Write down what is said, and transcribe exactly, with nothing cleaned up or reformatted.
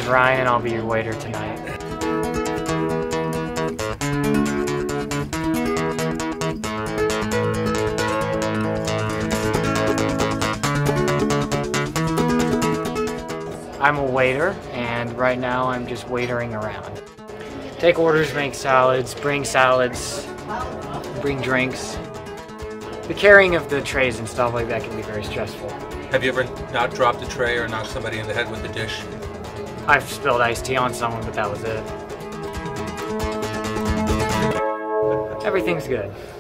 Ryan and I'll be your waiter tonight. I'm a waiter, and right now I'm just waitering around. Take orders, make salads, bring salads, bring drinks. The carrying of the trays and stuff like that can be very stressful. Have you ever not dropped a tray or knocked somebody in the head with a dish? I've spilled iced tea on someone, but that was it. Everything's good.